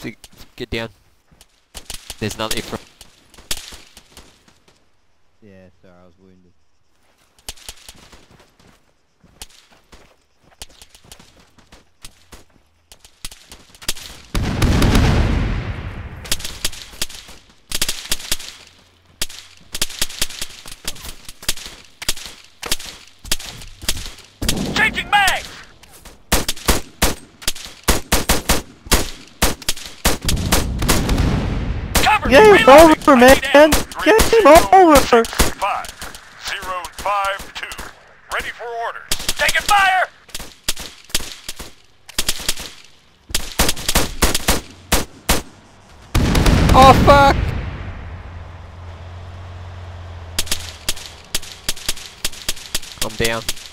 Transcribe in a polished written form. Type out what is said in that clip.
to get down. There's nothing from. Yeah, sorry, I was wounded. Changing mag! Cover! Game over, man! Game over! 5052. Ready for orders. Taking fire! Oh fuck! I'm down.